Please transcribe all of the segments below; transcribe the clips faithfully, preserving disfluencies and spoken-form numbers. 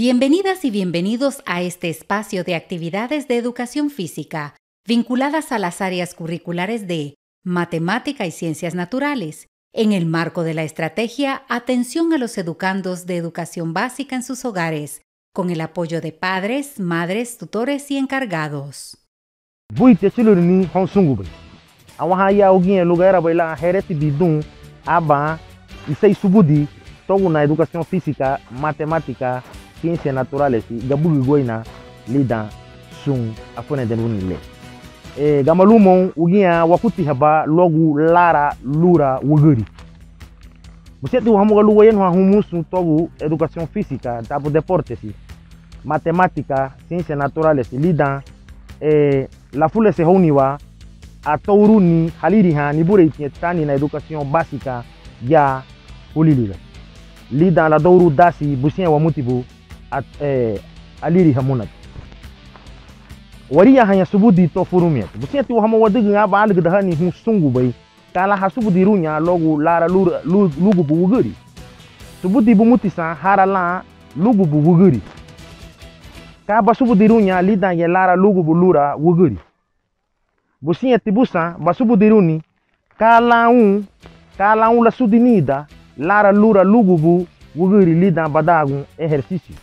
Bienvenidas y bienvenidos a este espacio de actividades de educación física vinculadas a las áreas curriculares de Matemática y Ciencias Naturales, en el marco de la estrategia Atención a los educandos de educación básica en sus hogares, con el apoyo de padres, madres, tutores y encargados. Buite chilurni honsungube. Awaha ya ogin lugar baila hereti bidun aba isei subudi togu na educación física, matemática, ciencias naturales y gabugi goina lida sun afone den wunile. E gamalumon ugia wakuti haba logu lara lura wuguri. Buset tu hamu galu wayen humusu togu educación física, tabu deportes, matemática, ciencias naturales y lida e la fule se honiwa a touruni haliri ha ni bure tani na educación básica ya uliliga. Lida la douru dasi busien wa mutibu at eh, aliri hamunat. Wariya hanya subudi to furumiat. Busien tu hama wadig nga ba alg dahani hu sungu bai. Kala ha subudi runya logu lara lura lugu bu wuguri. Subudi bu mutisa harala lugu bu wuguri. Ka ba subudi runya lida ye lara lugu bu lura wuguri. Busien tibusa ba subudi runi kala un kala un la sudinida lara lura lugu bu wuguri lida badagun exercício.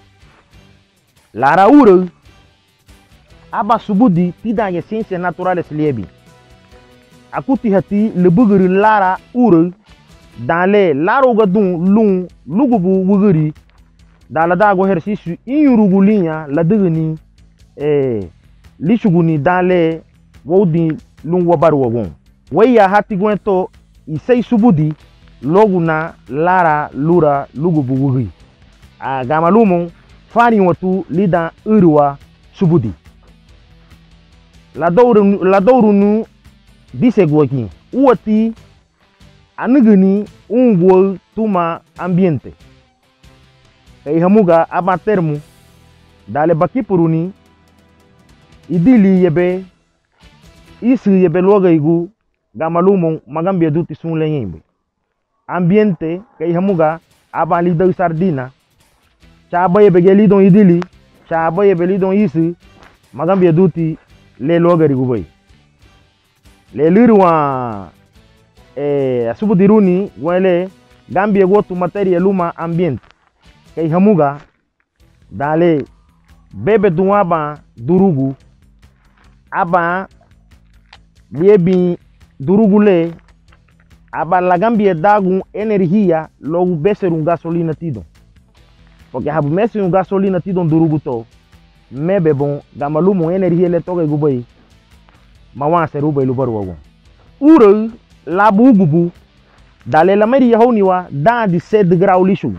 Lara ura aba subudi tida ye ciencias naturales liebi. Akuti hati le buguri lara ura dans les laro gadun lung lugubu wuguri dans la dago exercício inyurugu linya la degni eh lishuguni dans les wodi lung wabaru wagon. Waya hati gwento isei subudi loguna lara lura lugubu wuguri. A gamalumon fari watu lida urwa subudi. La douru la douru nu disegwaki. Uati anuguni ungwo tuma ambiente. Kay hamuga aba termu dale bakipuruni idili yebe isi yebe loga igu gamalumon magambia duti sunle yimbe. Ambiente kay hamuga aba lidau sardina. Chaba ye begeli don idili, chaba ye beli don isi, magambia duti le logari gubay. Le lirwa eh asubudiruni wale gambia gotu materia luma ambiente. Kay hamuga dale bebe duaba durugu aba liebi durugu le aba la gambia dagun energia logu beserun gasolina tidon. Porque habu mesi un gasolina tidon duruguto mebe bon gamalumo energia le toga gubai mawan serubai lubaru wagon. Ura la bugubu dale la meri yahoniwa da di sed grau lishu.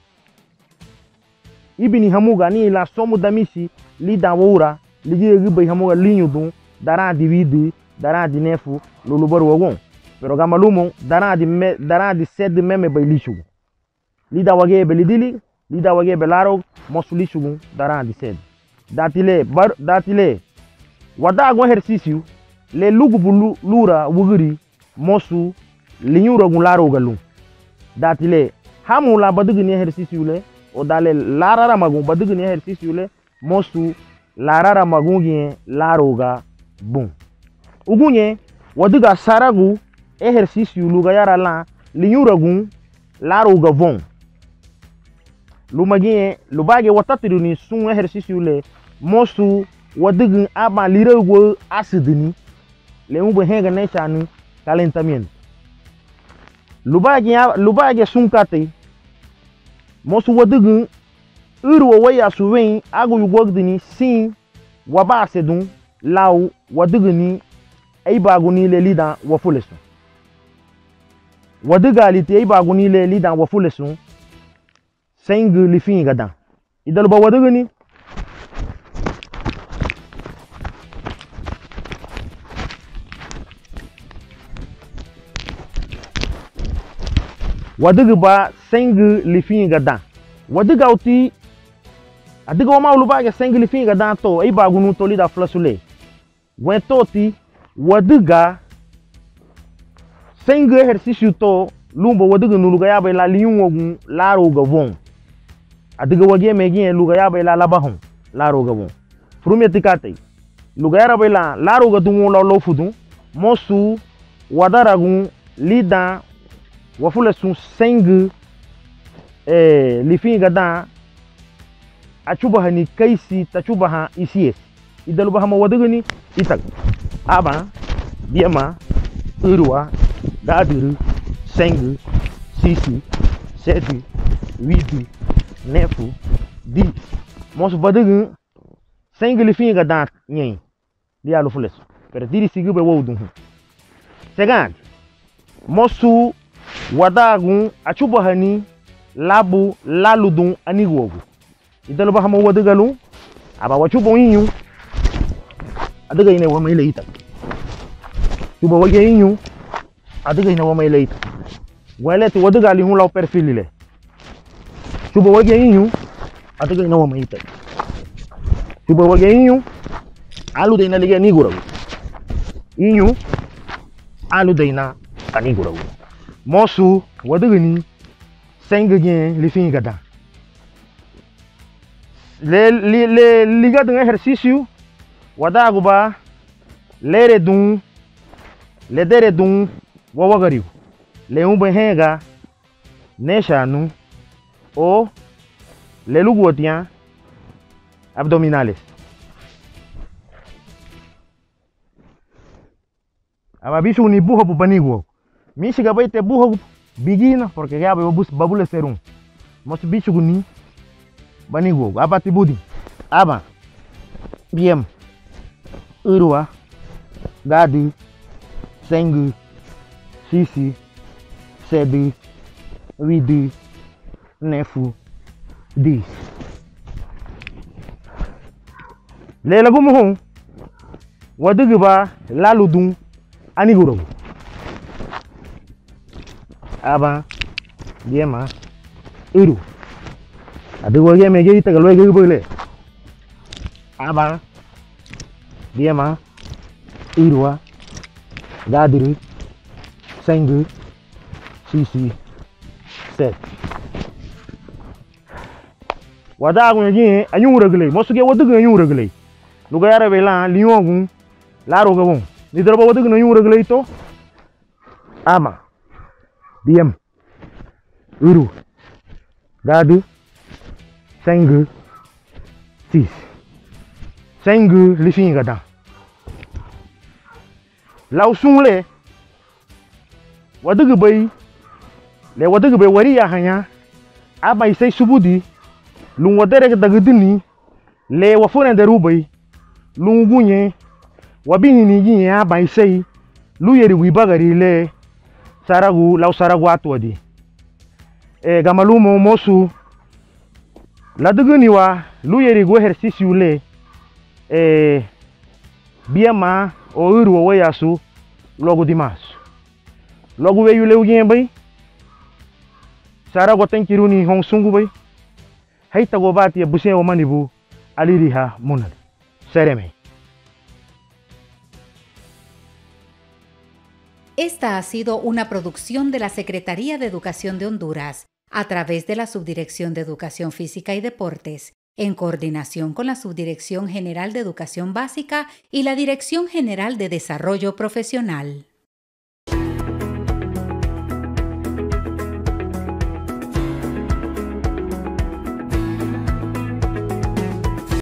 Ibini hamuga ni la somu damisi li da wura li je gubai hamuga linyu dun dara di vidi dara di nefu lulubaru wagon. Pero gamalumo dara di me, dara di sed meme bay lishu. Li da wage belidili lida wage belaro mosuli sugun dara di sed datile bar datile wada go exercício le lugu bulu lura wuguri mosu linyura gun laro galu datile hamu la badugu ni exercício le o dale larara magun badugu ni exercício le mosu larara magun gi laro ga bun ugunye waduga saragu exercício luga yara la linyura gun laro ga von Lumagien, lubage watatiru ni sun exercício le mosu wadigin aba lirego acidini le umbe henga nechani calentamiento. Lubage lubage sun kate mosu wadigin uru waya suwen agu yugogdini sin wabase dun law wadigini aibaguni le lida wafulesu. Wadiga liti aibaguni le lida wafulesu. Sengu lifin gadan idalu ba wadaga ni wadaga ba sengu lifin gadan wadaga uti adiga wa maulu ba ga sengu lifin gadan to ai ba gunu to lida flasule wen toti wadaga sengu exercício to lumba wadaga nuluga ya ba la liyun wogun laro ga von adiga wage megi luga ya bai la labahon la roga bon frume tikate luga ya bai la la roga dun lo lo fudu mosu wadaragun lida wafule sun sengu eh lifinga da achuba hani kaisi tachuba ha isies idalu bahama wadagani itak aba diama urwa daduru sengu sisi sete huit neuf dix mosu badagun sengu lifinga da nyen dia lo fules per diri sigu be wodun segand mosu wadagun achuba hani labu laludun anigwogu idalu bahama wadagalu aba wachuba yinyu adaga ine wa mai leita chuba wage yinyu adaga ine wa mai leita wale ti wadaga li hun law perfil le chuba wage yinyu adaga ine wa mai leita chuba wage yinyu alu de ina lige ni guragu yinyu alu de ina ani guragu mosu wadaga ni senga gen li fin gada le le le liga de exercício wadagu ba lere dun le dere dun wawagariu le un benhega neshanu o le lugotian abdominales aba bisu ni buho panigo mi siga baite buho bigina porque ya bus babule serum mos bisu ni banigo aba tibudi aba bien urwa gadi sengu sisi sede huit neuf dix le lagu mo wadugu ba laludun aniguro aba diema uru adugo ye mege ita galwe ge bole aba diema urwa gadiri sengu sisi set wadagu ngi anyu regle mosuge wadugu anyu regle luga yara bela liongu la roga bon ni droba wadugu anyu regle to ama diem uru gadu sengu sis sengu lifinga da law sungle wadugu bay le wadugu bay wari ya hanya aba isai subudi lun wadere dagudini le wafone de rubay lun gunye wabini ni yin aba isai lu yeri wibagari le saragu law saragu atwadi e gamalumo mosu la duguni wa lu yeri go exercicio le e biema o uru o yasu logo dimas logo we yule ugen bay sara go tankiruni hong sungu bay hayta go bati busen o manibu aliriha munal sereme. Esta ha sido una producción de la Secretaría de Educación de Honduras a través de la Subdirección de Educación Física y Deportes, en coordinación con la Subdirección General de Educación Básica y la Dirección General de Desarrollo Profesional.